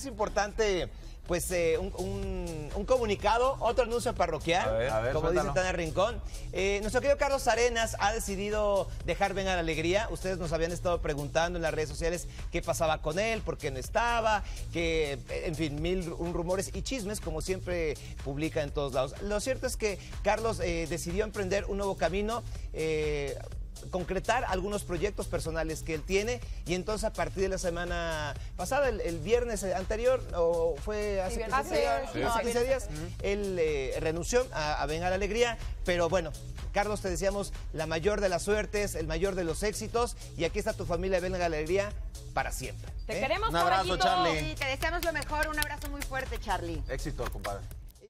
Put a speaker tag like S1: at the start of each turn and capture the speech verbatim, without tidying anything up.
S1: es importante, pues, eh, un, un, un comunicado, otro anuncio parroquial,
S2: a ver, a ver,
S1: como
S2: suéltalo.
S1: dice Tania Rincón. Eh, nuestro querido Carlos Arenas ha decidido dejar Venga la Alegría. Ustedes nos habían estado preguntando en las redes sociales qué pasaba con él, por qué no estaba, que, en fin, mil un rumores y chismes, como siempre publica en todos lados. Lo cierto es que Carlos eh, decidió emprender un nuevo camino, eh, concretar algunos proyectos personales que él tiene, y entonces a partir de la semana pasada, el, el viernes anterior, o fue hace,
S3: Sí,
S1: quince,
S3: hace-
S1: días,
S3: sí,
S1: hace
S3: sí.
S1: quince días,
S3: Ujú.
S1: él eh, renunció a, a Venga la Alegría, pero bueno, Carlos, te deseamos la mayor de las suertes, el mayor de los éxitos, y aquí está tu familia Venga la Alegría para siempre.
S3: Te
S1: ¿eh?
S3: queremos,
S2: Un abrazo,
S3: caballito.
S2: Charlie.
S4: Sí, te deseamos lo mejor. Un abrazo muy fuerte, Charlie.
S2: Éxito, compadre.